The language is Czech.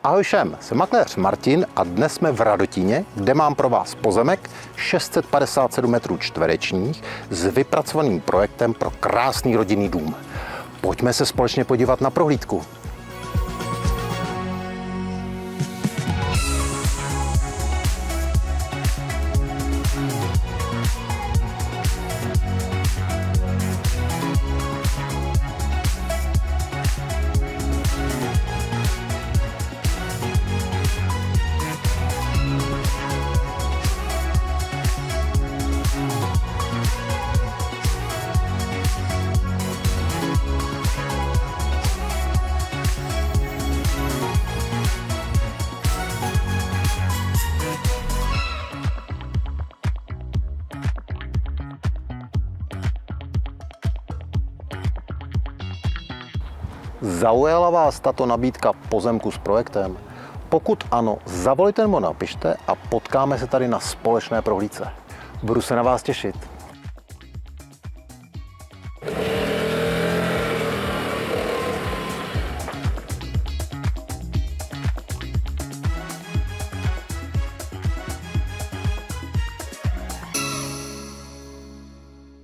Ahoj všem, jsem makléř Martin a dnes jsme v Radotíně, kde mám pro vás pozemek 657 metrů čtverečních s vypracovaným projektem pro krásný rodinný dům. Pojďme se společně podívat na prohlídku. Zaujala vás tato nabídka pozemku s projektem? Pokud ano, zavolejte nebo napište a potkáme se tady na společné prohlídce. Budu se na vás těšit.